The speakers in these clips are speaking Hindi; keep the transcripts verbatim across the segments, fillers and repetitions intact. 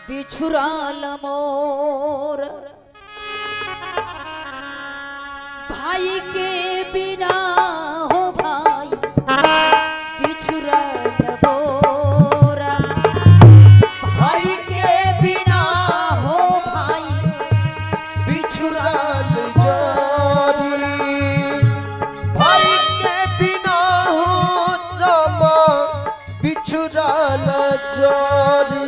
बिछुराल मोर भाई के बिना हो भाई बिछुराल मोर भाई के बिना हो भाई बिछुराल जोरी भाई के बिना हो रामा बिछुराल जोरी।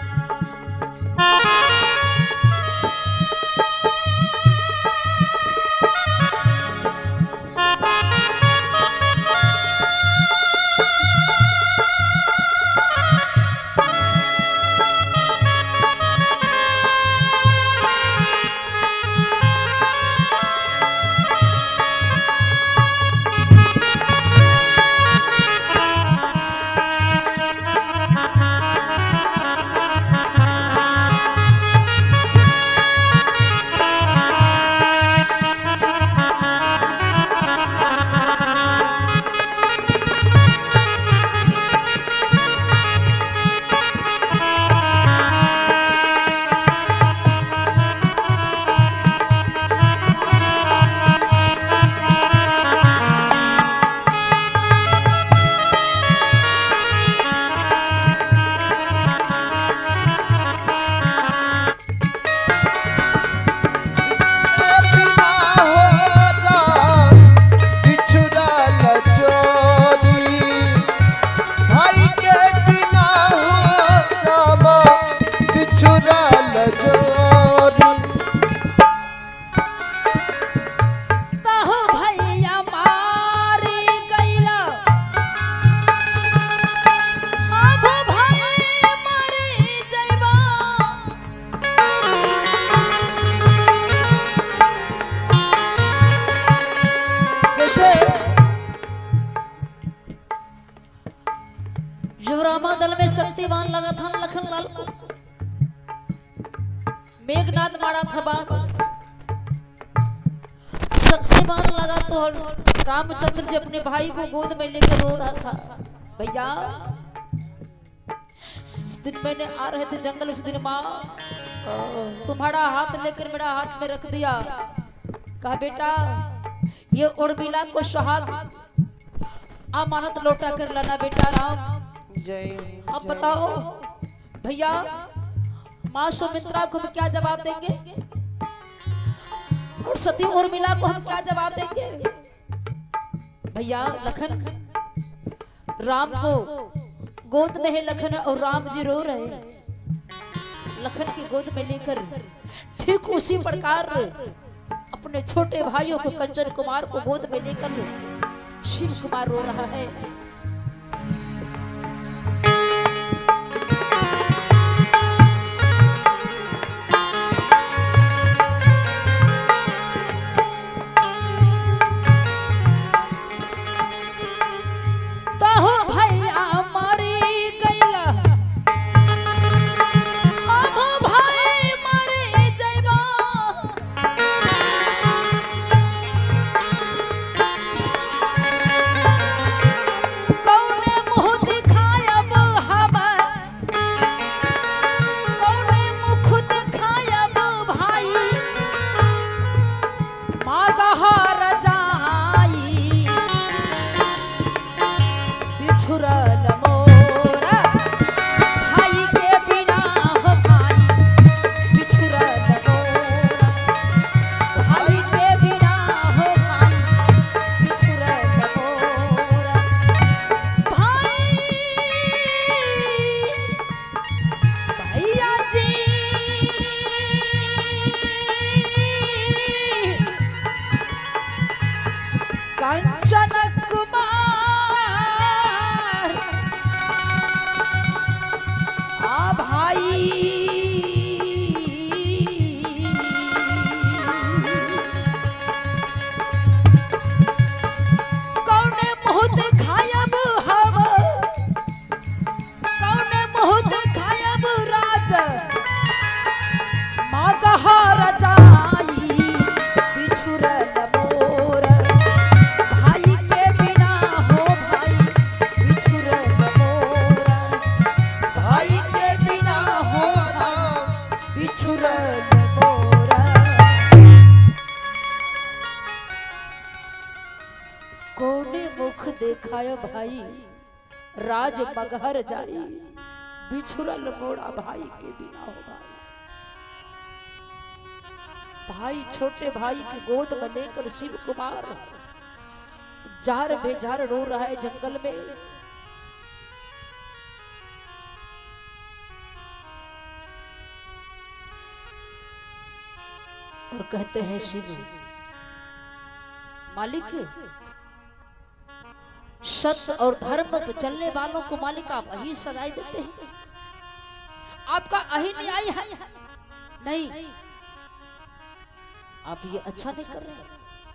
युवरामा दल में शक्तिवान लगा था लखन लाल को मेघनाथ मारा था बाण शक्तिवान लगा तो रामचंद्र जी अपने भाई को गोद में लेकर रो रहा था। भैया इस दिन मैंने आ रहे थे जंगल, उस दिन माँ तुम्हारा हाथ लेकर मेरा हाथ में रख दिया, कहा बेटा ये उर्मिला को सुहाग अमानत लौटा कर लाना बेटा राम। अब बताओ भैया माँ सुमित्रा को हम क्या जवाब देंगे और सती उर्मिला को हम क्या जवाब देंगे। भैया लखन राम को गोद में है लखन और राम जी रो रहे हैं। लखन की गोद में लेकर ठीक उसी प्रकार अपने छोटे भाइयों को कंचन कुमार को गोद में लेकर शिव कुमार रो रहा है। कंचन कुमार आ भाई कौन मुँह दिखायब हम कौन मुँह दिखायब राज माँ कहा रजाई बिछुरल मोर भाई के बिना हो भाई बिछुरल मोर भाई के बिना हो बिछुरल मोरा। कोने मुख देखाय भाई राज मगहर जाई, बिछुरल मोरा भाई के बिना हो भाई। भाई छोटे भाई की गोद में लेकर शिव कुमार जार बेजार रो रहा है जंगल में। और कहते हैं शिव मालिक, सत्य और धर्म पर चलने वालों को मालिक आप अही सजाए देते हैं, आपका अही न्याय है नहीं, आप ये अच्छा नहीं कर रहे।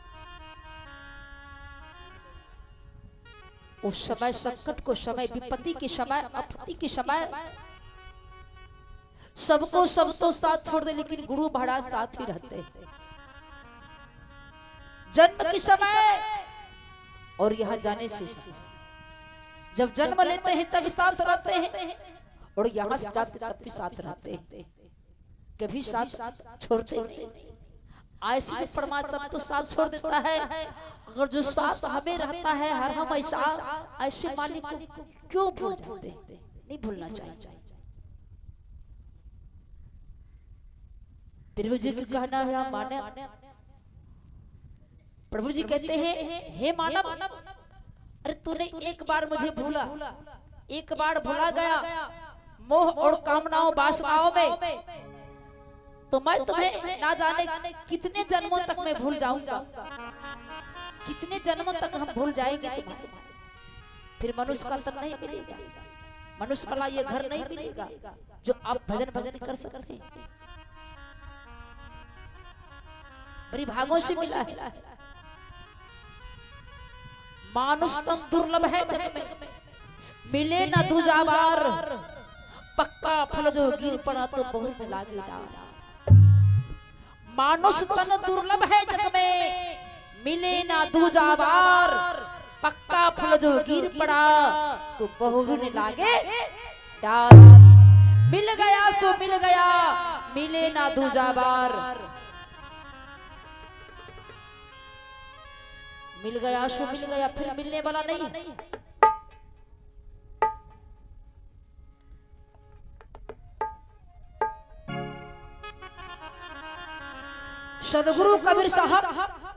उस समय संकट को समय, विपत्ति के समय, आपत्ति के समय सबको सब तो साथ छोड़ दे, लेकिन गुरु महाराज साथ ही रहते हैं। जन्म के समय और यहाँ जाने से, जब जन्म लेते हैं तब साथ रहते हैं, और यहाँ से जाते तब भी साथ रहते हैं, कभी साथ छोड़ते नहीं। ऐसे परमात्मा तो साथ छोड़ देता है, अगर जो साथ हमें रहता है हर हम ऐसा, ऐसे मालिक को क्यों भूल जाते हैं? नहीं भूलना चाहिए। प्रभु जी का कहना है मानव, प्रभु जी कहते हैं हे मानव, अरे तूने एक बार मुझे भूला, एक बार भूला गया मोह और कामनाओं वासनाओं में, तो मैं तुम्हें ना जाने कितने जन्मों तक मैं भूल जाऊंगा, कितने जन्मों तक हम भूल जाएंगे तुम्हें। फिर मनुष्य का तन नहीं मिलेगा, मनुष्य वाला ये घर नहीं मिलेगा जो आप भजन भजन कर सकते हैं। बड़ी भागों से मिला है। मानुष तन दुर्लभ है जग में, मिले ना दूजा बार, पक्का फल जो गिर पड़ा तो बहुत में लागे डार। मानुष तन दुर्लभ है जग में, मिले ना दूजा बार, पक्का फल जो गिर पड़ा तो बहुत में लागे डार। मिल गया सो मिल गया, मिले ना दूजा बार, मिल गया सो मिल गया, फिर मिलने वाला नहीं है। सदगुरु कबीर साहब